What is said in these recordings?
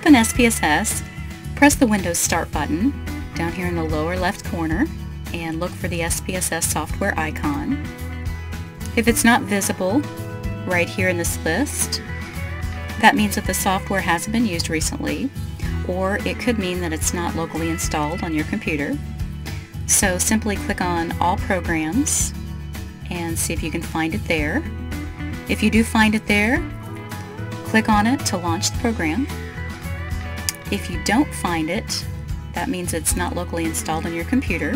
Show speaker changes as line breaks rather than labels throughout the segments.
open SPSS, press the Windows Start button down here in the lower left corner and look for the SPSS software icon. If it's not visible right here in this list, that means that the software hasn't been used recently, or it could mean that it's not locally installed on your computer. So simply click on All Programs and see if you can find it there. If you do find it there, click on it to launch the program. If you don't find it, that means it's not locally installed on your computer.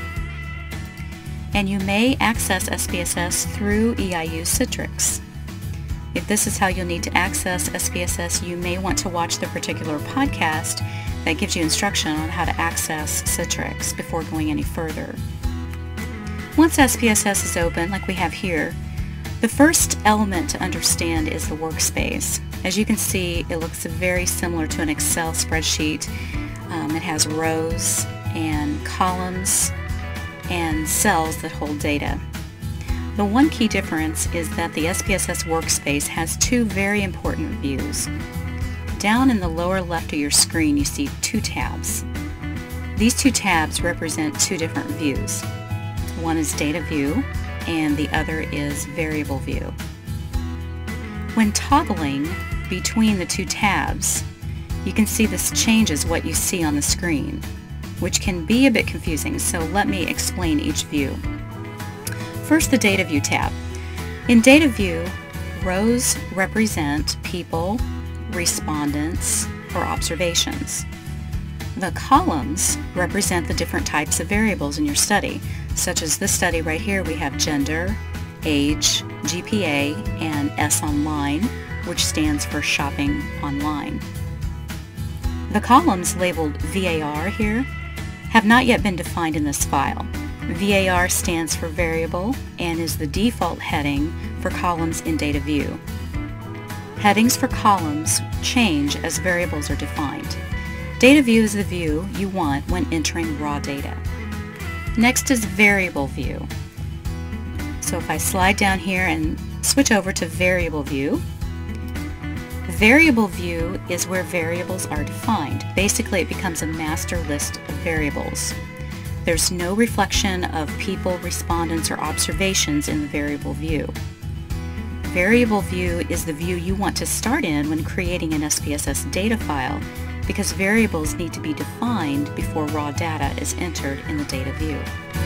And you may access SPSS through EIU Citrix. If this is how you'll need to access SPSS, you may want to watch the particular podcast that gives you instruction on how to access Citrix before going any further. Once SPSS is open, like we have here, the first element to understand is the workspace. As you can see, it looks very similar to an Excel spreadsheet. It has rows and columns and cells that hold data. The one key difference is that the SPSS workspace has two very important views. Down in the lower left of your screen you see two tabs. These two tabs represent two different views. One is Data View and the other is Variable View. When toggling between the two tabs, you can see this changes what you see on the screen, which can be a bit confusing, so let me explain each view. First, the Data View tab. In Data View, rows represent people, respondents, or observations. The columns represent the different types of variables in your study, such as this study right here. We have gender, age, GPA, and S Online, which stands for shopping online. The columns labeled VAR here have not yet been defined in this file. VAR stands for variable and is the default heading for columns in Data View. Headings for columns change as variables are defined. Data View is the view you want when entering raw data. Next is Variable View. So if I slide down here and switch over to Variable View, Variable View is where variables are defined. Basically, it becomes a master list of variables. There's no reflection of people, respondents, or observations in the Variable View. Variable View is the view you want to start in when creating an SPSS data file, because variables need to be defined before raw data is entered in the Data View.